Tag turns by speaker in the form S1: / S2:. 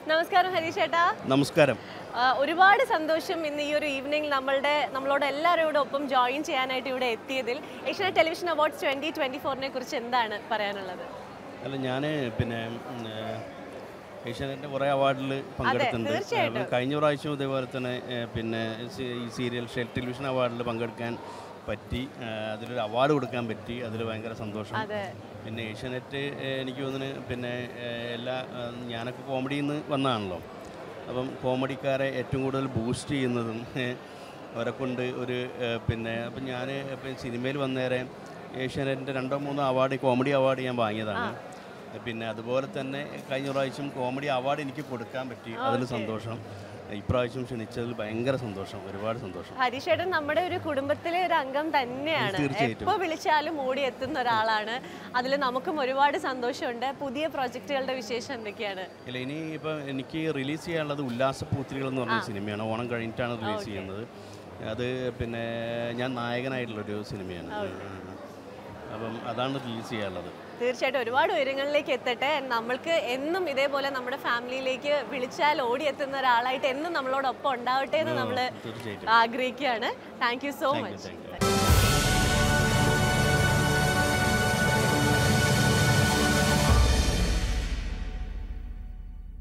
S1: നമസ്കാരം ഹരീഷ് ചേട്ടാ.
S2: നമസ്കാരം.
S1: ഒരുപാട് സന്തോഷം ഇന്ന് ഈ ഒരു ഈവനിങ് നമ്മളോട് എല്ലാവരോടും ഒപ്പം ജോയിൻ ചെയ്യാനായിട്ട് ഇവിടെ എത്തിയതിൽ. ഏഷ്യാനെറ്റ് ടെലിവിഷൻ അവാർഡ്സ് 2024 കുറിച്ച് എന്താണ് പറയാനുള്ളത്?
S2: അല്ല, ഞാൻ ഏഷ്യാനെറ്റിൻ്റെ കുറേ അവാർഡിൽ പങ്കെടുത്തിട്ടുണ്ട്. കഴിഞ്ഞ പ്രാവശ്യം ഇതേപോലെ തന്നെ ഈ സീരിയൽ ടെലിവിഷൻ അവാർഡിൽ പങ്കെടുക്കാൻ പറ്റി. അതിലൊരു അവാർഡ് കൊടുക്കാൻ പറ്റി. അതിൽ ഭയങ്കര സന്തോഷം. പിന്നെ ഏഷ്യാനെറ്റ് എനിക്ക് തോന്നുന്നു ഞാനൊക്കെ കോമഡിയിൽ നിന്ന് വന്നതാണല്ലോ. അപ്പം കോമഡിക്കാരെ ഏറ്റവും കൂടുതൽ ബൂസ്റ്റ് ചെയ്യുന്നതും അവരെ കൊണ്ട് അപ്പം ഞാൻ സിനിമയിൽ വന്നേരെ ഏഷ്യാനെറ്റിൻ്റെ 2-3 അവാർഡ് കോമഡി അവാർഡ് ഞാൻ വാങ്ങിയതാണ്. പിന്നെ അതുപോലെ തന്നെ കഴിഞ്ഞ പ്രാവശ്യം കോമഡി അവാർഡ് എനിക്ക് കൊടുക്കാൻ പറ്റി. അതിൽ സന്തോഷം. ഇപ്രാവശ്യം ക്ഷണിച്ചതിൽ ഭയങ്കര സന്തോഷം, ഒരുപാട് സന്തോഷം.
S1: ഹരീഷ് ചേട്ടൻ നമ്മുടെ ഒരു കുടുംബത്തിലെ ഒരു അംഗം തന്നെയാണ്. എപ്പോൾ വിളിച്ചാലും ഓടി എത്തുന്ന ഒരാളാണ്. അതിൽ നമുക്കും ഒരുപാട് സന്തോഷമുണ്ട്. പുതിയ പ്രോജക്റ്റുകളുടെ വിശേഷം എന്തൊക്കെയാണ്?
S2: ഇല്ല, ഇനി ഇപ്പം എനിക്ക് റിലീസ് ചെയ്യാനുള്ളത് ഉല്ലാസപൂത്തിരികൾ എന്ന് പറഞ്ഞ സിനിമയാണ്. ഓണം കഴിഞ്ഞിട്ടാണ് റിലീസ് ചെയ്യുന്നത്. അത് ഞാൻ നായകനായിട്ടുള്ളൊരു സിനിമയാണ്. അപ്പം അതാണ് റിലീസ് ചെയ്യാനുള്ളത്.
S1: തീർച്ചയായിട്ടും ഒരുപാട് ഉയരങ്ങളിലേക്ക് എത്തട്ടെ. നമ്മൾക്ക് എന്നും ഇതേപോലെ നമ്മുടെ ഫാമിലിയിലേക്ക് വിളിച്ചാൽ ഓടിയെത്തുന്ന ഒരാളായിട്ട് എന്നും നമ്മളോടൊപ്പം ഉണ്ടാവട്ടെ എന്ന് നമ്മൾ ആഗ്രഹിക്കുകയാണ്. Thank you so much.